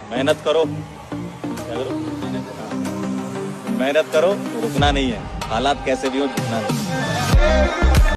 मेहनत करो, क्या करो, मेहनत करो, रुकना नहीं है, हालात कैसे भी हो झुकना नहीं।